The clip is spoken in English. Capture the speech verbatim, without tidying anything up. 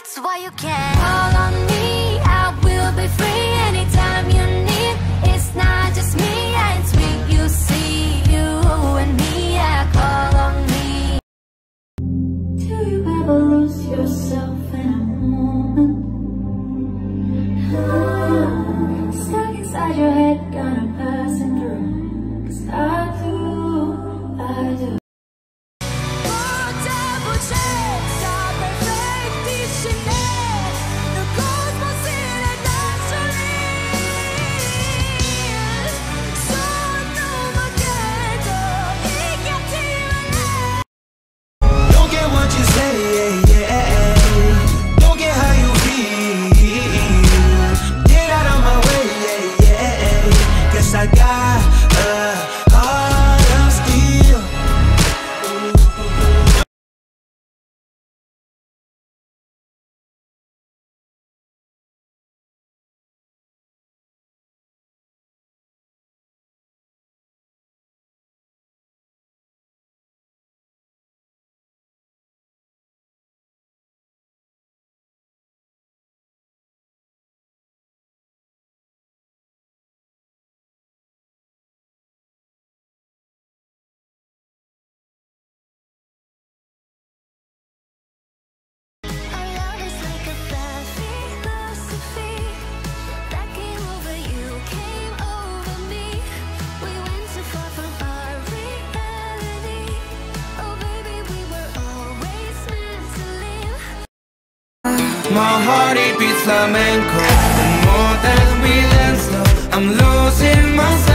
That's why you can call on me. I will be free anytime you need. It's not just me, yeah, it's me. You see, you and me, yeah, call on me. Do you ever lose yourself in a moment? Ah, stuck inside your head, gonna pass it through. 'Cause I do, I do. I got a heart of steel. My heart it beats flamenco. The more that we dance slow, I'm losing myself.